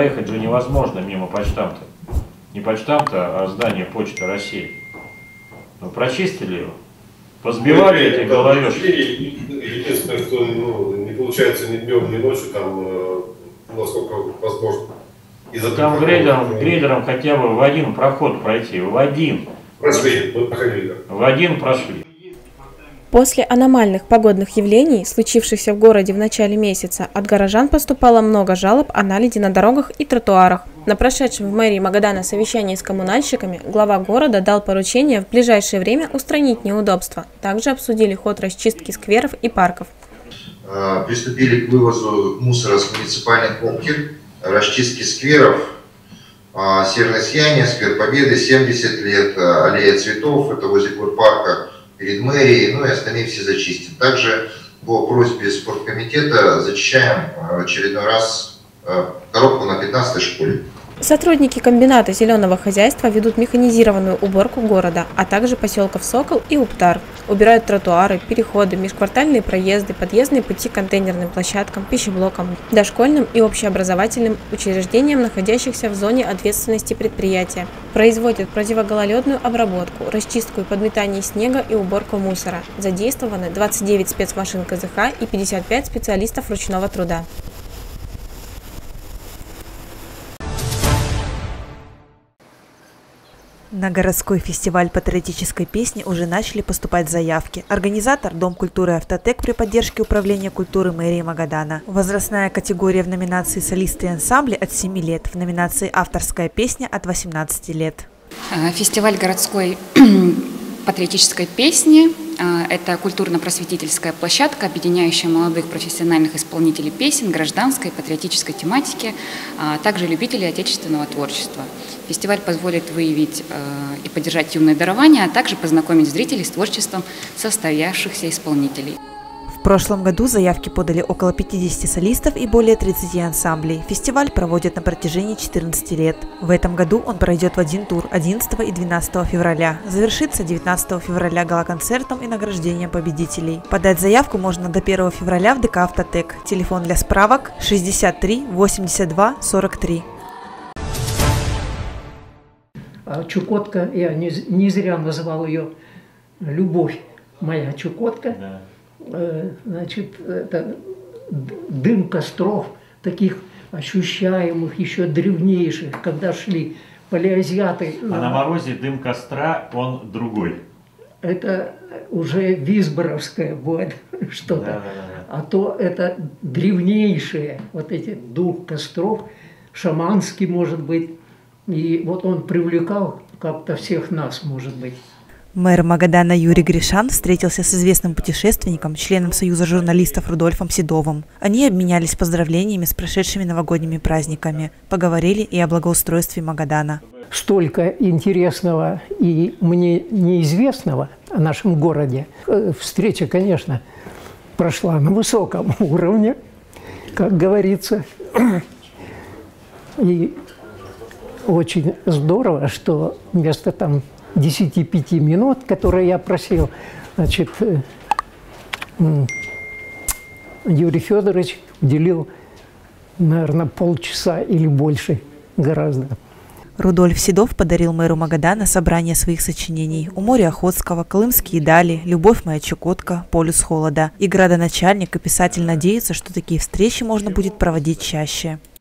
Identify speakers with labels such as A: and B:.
A: проехать же невозможно мимо почтамта. Не почтамта, а здание Почты России. Ну, прочистили его. Позбивали эти головешки.
B: Единственное, что не получается ни днем, ни ночью, там, насколько возможно.
A: Там грейдером хотя бы в один проход пройти. В один.
B: Прошли, мы проходили.
A: В один прошли.
C: После аномальных погодных явлений, случившихся в городе в начале месяца, от горожан поступало много жалоб о наледи на дорогах и тротуарах. На прошедшем в мэрии Магадана совещании с коммунальщиками глава города дал поручение в ближайшее время устранить неудобства. Также обсудили ход расчистки скверов и парков.
D: Приступили к вывозу мусора с муниципальных комнат, расчистки скверов. Северное сияние, сквер Победы, 70 лет, аллея цветов, это возле парка перед мэрией, ну и остальные все зачистим. Также по просьбе спорткомитета зачищаем в очередной раз коробку на 15-й школе.
C: Сотрудники комбината зеленого хозяйства ведут механизированную уборку города, а также поселков Сокол и Уптар. Убирают тротуары, переходы, межквартальные проезды, подъездные пути к контейнерным площадкам, пищеблокам, дошкольным и общеобразовательным учреждениям, находящихся в зоне ответственности предприятия. Производят противогололедную обработку, расчистку и подметание снега и уборку мусора. Задействованы 29 спецмашин КЗХ и 55 специалистов ручного труда.
E: На городской фестиваль патриотической песни уже начали поступать заявки. Организатор – Дом культуры «Автотек» при поддержке Управления культуры мэрии Магадана. Возрастная категория в номинации «Солисты и ансамбли» от 7 лет, в номинации «Авторская песня» от 18 лет.
F: Фестиваль городской патриотической песни – это культурно-просветительская площадка, объединяющая молодых профессиональных исполнителей песен, гражданской и патриотической тематики, а также любителей отечественного творчества. Фестиваль позволит выявить и поддержать юное дарование, а также познакомить зрителей с творчеством состоявшихся исполнителей.
E: В прошлом году заявки подали около 50 солистов и более 30 ансамблей. Фестиваль проводят на протяжении 14 лет. В этом году он пройдет в один тур 11 и 12 февраля. Завершится 19 февраля гала-концертом и награждением победителей. Подать заявку можно до 1 февраля в ДК «Автотек». Телефон для справок 63 82 43.
G: Чукотка, я не зря назвал ее «Любовь моя Чукотка». Да. Значит, это дым костров, таких ощущаемых, еще древнейших, когда шли палеазиаты.
A: А на морозе дым костра, он другой.
G: Это уже визборовское будет что-то. Да. А то это древнейшие, вот эти дух костров, шаманский, может быть. И вот он привлекал как-то всех нас, может быть.
E: Мэр Магадана Юрий Гришан встретился с известным путешественником, членом Союза журналистов Рудольфом Седовым. Они обменялись поздравлениями с прошедшими новогодними праздниками, поговорили и о благоустройстве Магадана.
G: Столько интересного и мне неизвестного о нашем городе. Встреча, конечно, прошла на высоком уровне, как говорится. И очень здорово, что вместо там 10-5 минут, которые я просил, значит, Юрий Федорович уделил, наверное, полчаса или больше гораздо.
E: Рудольф Седов подарил мэру Магадана собрание своих сочинений «У моря Охотского», «Колымские дали», «Любовь моя Чукотка», «Полюс холода». И градоначальник и писатель надеются, что такие встречи можно будет проводить чаще.